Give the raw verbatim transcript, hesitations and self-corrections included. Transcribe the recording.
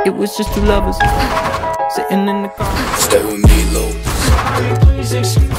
It was just two lovers sitting in the car. Stay with me, low.